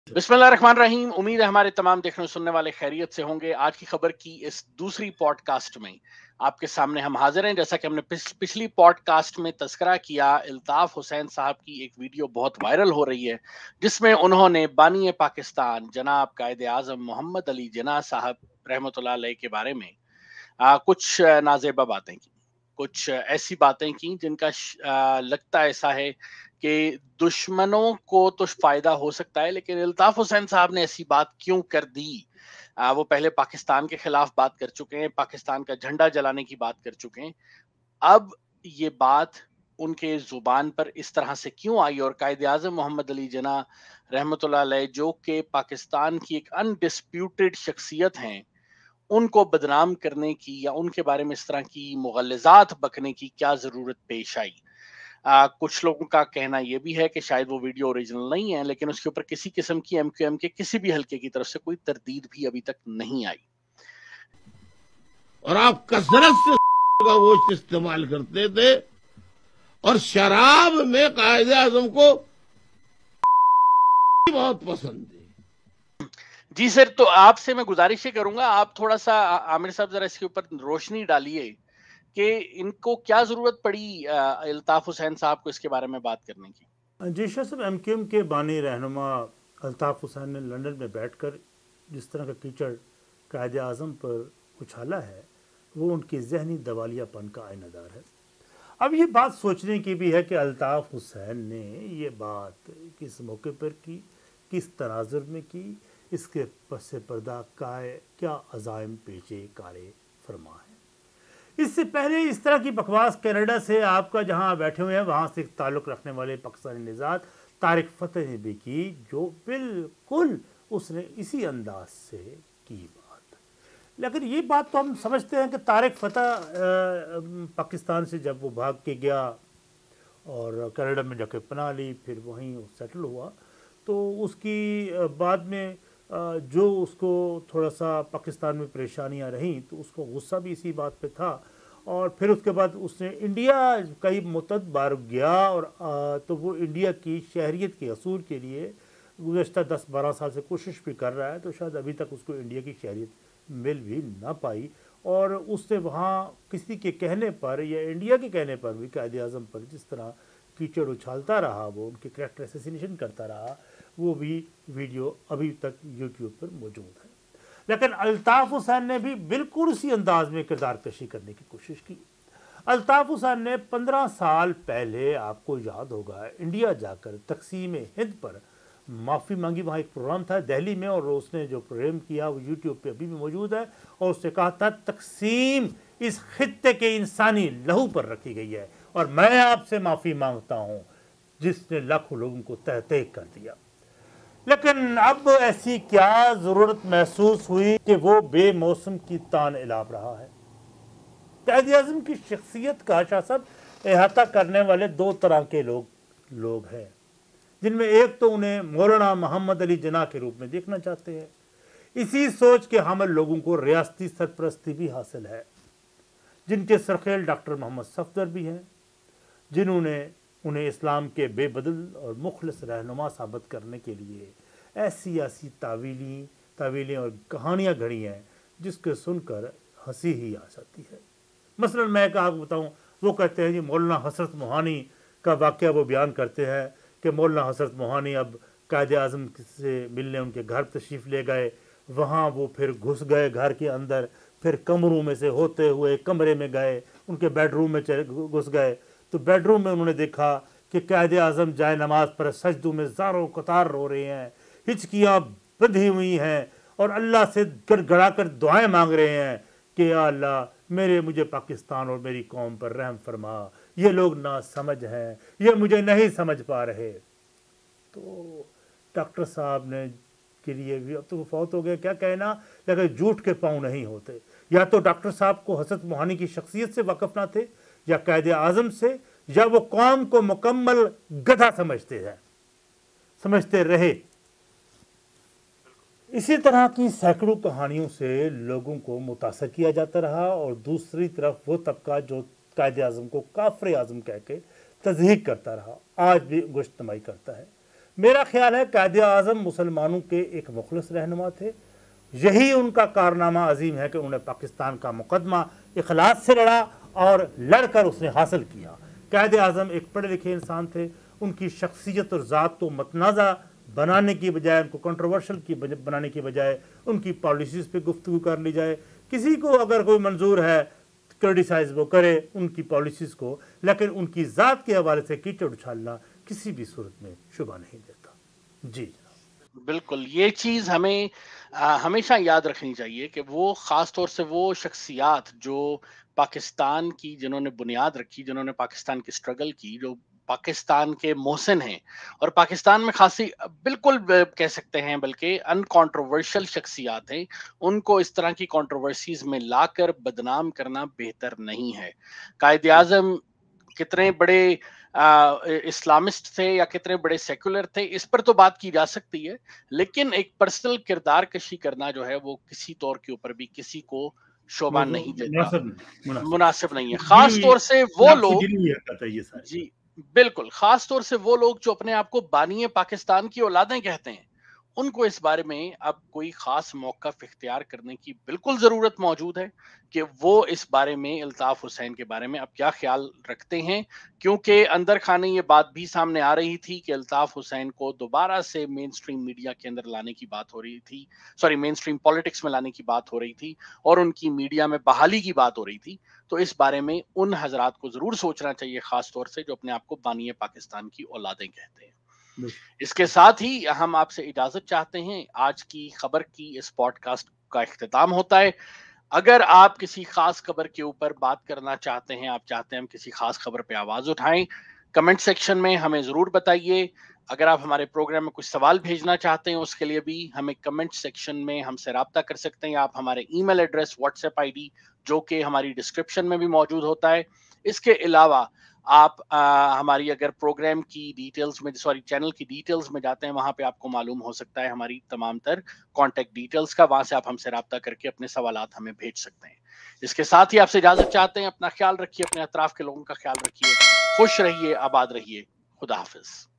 बिस्मिल्लाहिर्रहमानिर्रहीम। उम्मीद है हमारे तमाम देखने सुनने वाले खैरियत से होंगे। आज की खबर की इस दूसरी पॉडकास्ट में आपके सामने हम हाजिर हैं। जैसा कि हमने पिछली पॉडकास्ट में तस्करा किया, इल्ताफ हुसैन साहब की एक वीडियो बहुत वायरल हो रही है, जिसमें उन्होंने बानी पाकिस्तान जनाब कायदे आजम मोहम्मद अली जिन्ना साहब रहमतुल्लाह अलैह के बारे में कुछ नाजेबा बातें की, कुछ ऐसी बातें की जिनका लगता ऐसा है कि दुश्मनों को तो फायदा हो सकता है, लेकिन इल्ताफ हुसैन साहब ने ऐसी बात क्यों कर दी। वो पहले पाकिस्तान के खिलाफ बात कर चुके हैं, पाकिस्तान का झंडा जलाने की बात कर चुके हैं। अब ये बात उनके जुबान पर इस तरह से क्यों आई, और कायदे आजम मोहम्मद अली जिन्ना रहमतुल्लाह अलैह जो कि पाकिस्तान की एक अनडिस्प्यूटेड शख्सियत हैं, उनको बदनाम करने की या उनके बारे में इस तरह की मुगल्लजात बकने की क्या जरूरत पेश आई। कुछ लोगों का कहना यह भी है कि शायद वो वीडियो ओरिजिनल नहीं है, लेकिन उसके ऊपर किसी किस्म की एमक्यूएम के किसी भी हलके की तरफ से कोई तरदीद भी अभी तक नहीं आई। और आप कसरत से का गोश्त इस्तेमाल करते थे और शराब में कायदे आजम को बहुत पसंद है। जी सर, तो आपसे मैं गुजारिश ये करूंगा, आप थोड़ा सा आमिर साहब जरा इसके ऊपर रोशनी डालिए कि इनको क्या जरूरत पड़ी इल्ताफ हुसैन साहब को इसके बारे में बात करने की। जी शाह साहब, एमक्यूएम के बानी रहनुमा अल्ताफ हुसैन ने लंदन में बैठकर जिस तरह का कीचड़ कायदे आज़म पर उछाला है, वो उनकी जहनी दवालियापन का आइनादार है। अब ये बात सोचने की भी है कि अल्ताफ हुसैन ने ये बात किस मौके पर की, किस तनाजुर में की, इसके पस पर्दा क्या अज़ाइम पेशे कारे फरमा है। इससे पहले इस तरह की बकवास कनाडा से आपका जहां बैठे हुए हैं वहां से ताल्लुक़ रखने वाले पाकिस्तानी निजात तारिक फ़तेह ने भी की, जो बिल्कुल उसने इसी अंदाज से की बात। लेकिन ये बात तो हम समझते हैं कि तारिक फ़तेह पाकिस्तान से जब वो भाग के गया और कनाडा में जाके पनाह ली, फिर वहीं सेटल हुआ, तो उसकी बाद में जो उसको थोड़ा सा पाकिस्तान में परेशानियां रहीं, तो उसको गुस्सा भी इसी बात पे था। और फिर उसके बाद उसने इंडिया कई मुतद बार गया, और तो वो इंडिया की शहरियत के असूल के लिए गुज़श्ता 10-12 साल से कोशिश भी कर रहा है, तो शायद अभी तक उसको इंडिया की शहरियत मिल भी ना पाई। और उससे वहाँ किसी के कहने पर या इंडिया के कहने पर भी कायदे आज़म पर जिस तरह कीचड़ उछालता रहा, वो उनके कैरेक्टर असैसिनेशन करता रहा, वो भी वीडियो अभी तक यूट्यूब पर मौजूद है। लेकिन अल्ताफ हुसैन ने भी बिल्कुल उसी अंदाज में किरदार कशी करने की कोशिश की। अल्ताफ हुसैन ने 15 साल पहले, आपको याद होगा, इंडिया जाकर तकसीम हिंद पर माफ़ी मांगी। वहाँ एक प्रोग्राम था दिल्ली में, और उसने जो प्रोग्राम किया वो यूट्यूब पे अभी भी मौजूद है, और उसने कहा था तकसीम इस खित्ते के इंसानी लहू पर रखी गई है, और मैं आपसे माफ़ी मांगता हूँ जिसने लाखों लोगों को तह तह कर दिया। लेकिन अब ऐसी क्या ज़रूरत महसूस हुई कि वो बेमौसम की तान इलाप रहा है। कायदे आज़म की शख्सियत का शाह साहब अहाता करने वाले दो तरह के लोग हैं, जिनमें एक तो उन्हें मौलाना मोहम्मद अली जिन्ना के रूप में देखना चाहते हैं। इसी सोच के हामिल लोगों को रियासती सरपरस्ती भी हासिल है, जिनके सरखेल डॉक्टर मोहम्मद सफदर भी हैं, जिन्होंने उन्हें इस्लाम के बेबदल और मुखलिस रहनुमा साबित करने के लिए ऐसी तावीलें और कहानियाँ घड़ी हैं जिसको सुनकर हंसी ही आ जाती है। मसलन मैं आपको बताऊँ, वो कहते हैं जी मौलाना हसरत मोहानी का वाक़या वो बयान करते हैं कि मौलाना हसरत मोहानी अब कायदे आज़म से मिलने उनके घर तशरीफ़ ले गए। वहाँ वो फिर घुस गए घर के अंदर, फिर कमरों में से होते हुए कमरे में गए, उनके बेडरूम में घुस गए, तो बेडरूम में उन्होंने देखा कि कायदे आज़म जाए नमाज पर सजदों में ज़ारों कतार रो रहे हैं, हिचकियाँ बंधी हुई हैं, और अल्लाह से गड़गड़ा कर दुआएँ मांग रहे हैं कि या अल्लाह मुझे पाकिस्तान और मेरी कौम पर रहम फरमा, ये लोग ना समझ हैं, ये मुझे नहीं समझ पा रहे। तो डॉक्टर साहब ने के लिए भी, अब तो वो फौत हो गया, क्या कहना, लेकिन झूठ के पाँव नहीं होते। या तो डॉक्टर साहब को हसरत मोहानी की शख्सियत से वाकफ ना थे, या कायदे आज़म से, या वो कौम को मुकम्मल गधा समझते रहे। इसी तरह की सैकड़ों कहानियों से लोगों को मुतासर किया जाता रहा, और दूसरी तरफ वो तबका जो कायदे आज़म को काफ़िर आज़म कह के तज़हीक करता रहा, आज भी गुश्तमाई करता है। میرا خیال ہے قائد اعظم مسلمانوں کے ایک مخلص رہنما تھے. یہی ان کا کارنامہ عظیم ہے کہ انہوں نے پاکستان کا مقدمہ اخلاص سے لڑا اور لڑ کر اس نے حاصل کیا. قائد اعظم ایک پڑھے لکھے انسان تھے. ان کی شخصیت اور ذات کو متنازع بنانے کی بجائے، ان کو کنٹروورشل بنانے کی بجائے ان کی پالیسیز پہ گفتگو کر لی جائے. کسی کو اگر کوئی منظور ہے کرٹیسائز وہ کرے ان کی پالیسیز کو، لیکن ان کی ذات کے حوالے سے کیچڑ اچھالنا کسی بھی صورت میں شبہ نہیں دیتا. جی جناب. بالکل، یہ چیز ہمیں ہمیشہ یاد رکھنی چاہیے کہ وہ خاص طور سے وہ شخصیات جو پاکستان کی، جنہوں نے بنیاد رکھی، جنہوں نے پاکستان کی سٹرگل کی، جو پاکستان کے محسن ہیں اور پاکستان میں خاصی بالکل کہہ سکتے ہیں بلکہ ان کانٹروورشل شخصیات ہیں، ان کو اس طرح کی کانٹروورسیز میں لا کر بدنام کرنا بہتر نہیں ہے. قائد اعظم کتنے بڑے اسلامسٹ تھے یا کتنے بڑے سیکولر تھے اس پر تو بات کی جا سکتی ہے، لیکن ایک پرسنل کردار کشی کرنا جو ہے وہ کسی طور کے اوپر بھی کسی کو شوبہ نہیں دیتا، مناسب نہیں ہے. خاص طور سے وہ لوگ، جی بالکل، خاص طور سے وہ لوگ جو اپنے آپ کو بانی پاکستان کی اولادیں کہتے ہیں، ان کو اس بارے میں اب کوئی خاص موقف اختیار کرنے کی بالکل ضرورت موجود ہے کہ وہ اس بارے میں الطاف حسین کے بارے میں اب کیا خیال رکھتے ہیں. کیونکہ اندر خانے یہ بات بھی سامنے آ رہی تھی کہ الطاف حسین کو دوبارہ سے مین سٹریم میڈیا کے اندر لانے کی بات ہو رہی تھی، مین سٹریم پالیٹکس میں لانے کی بات ہو رہی تھی اور ان کی میڈیا میں بحالی کی بات ہو رہی تھی. تو اس بارے میں ان حضرات کو ضرور سوچنا چاہیے، خاص طور سے جو اپنے آپ کو بانی پاکستان کی اولادیں کہتے ہیں. اس کے ساتھ ہی ہم آپ سے اجازت چاہتے ہیں. آج کی خبر کی اس پوڈ کاسٹ کا اختتام ہوتا ہے. اگر آپ کسی خاص خبر کے اوپر بات کرنا چاہتے ہیں، آپ چاہتے ہیں ہم کسی خاص خبر پہ آواز اٹھائیں، کمنٹ سیکشن میں ہمیں ضرور بتائیے. اگر آپ ہمارے پروگرام میں کچھ سوال بھیجنا چاہتے ہیں اس کے لیے بھی ہمیں کمنٹ سیکشن میں ہم سے رابطہ کر سکتے ہیں. آپ ہمارے email address, WhatsApp I D جو کہ ہماری ڈسکرپشن میں بھی موجود ہوتا ہے. اس کے علاوہ آپ ہماری اگر پروگرام کی ڈیٹیلز میں، چینل کی ڈیٹیلز میں جاتے ہیں، وہاں پہ آپ کو معلوم ہو سکتا ہے ہماری تمام تر کانٹیکٹ ڈیٹیلز کا. وہاں سے آپ ہم سے رابطہ کر کے اپنے سوالات ہمیں بھیج سکتے ہیں. اس کے ساتھ ہی آپ سے اجازت چاہتے ہیں. اپنا خیال رکھیے، اپنے اطراف کے لوگوں کا خیال رکھیے. خوش رہیے، آباد رہیے. خدا حافظ.